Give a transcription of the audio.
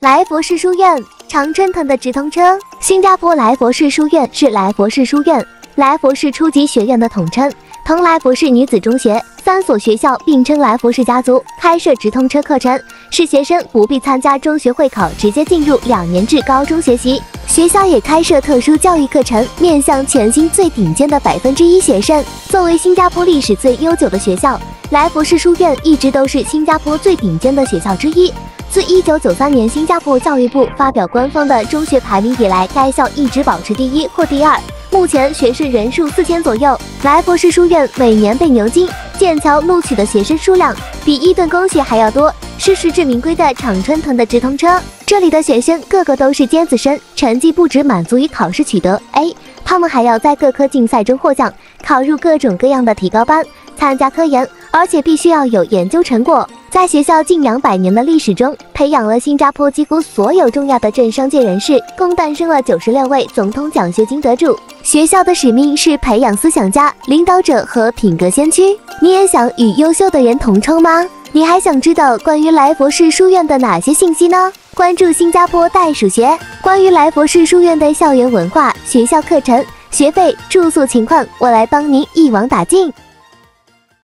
来佛士书院，常春藤的直通车。新加坡来佛士书院是来佛士书院、来佛士初级学院的统称，同来佛士女子中学3所学校并称来佛士家族，开设直通车课程，使学生不必参加中学会考，直接进入2年制高中学习。学校也开设特殊教育课程，面向全新最顶尖的1%学生。作为新加坡历史最悠久的学校，来佛士书院一直都是新加坡最顶尖的学校之一。自1993年新加坡教育部发表官方的中学排名以来，该校一直保持第1或第2。目前学生人数4000左右。来佛士书院每年被牛津、剑桥录取的学生数量比伊顿公学还要多，是实至名归的常春藤的直通车。这里的学生个个都是尖子生，成绩不只满足于考试取得 A， 他们还要在各科竞赛中获奖，考入各种各样的提高班，参加科研，而且必须要有研究成果。在学校近200年的历史中，培养了新加坡几乎所有重要的政商界人士，共诞生了96位总统奖学金得主。学校的使命是培养思想家、领导者和品格先驱。你也想与优秀的人同窗吗？你还想知道关于来佛士书院的哪些信息呢？关注新加坡袋鼠学，关于来佛士书院的校园文化、学校课程、学费、住宿情况，我来帮您一网打尽。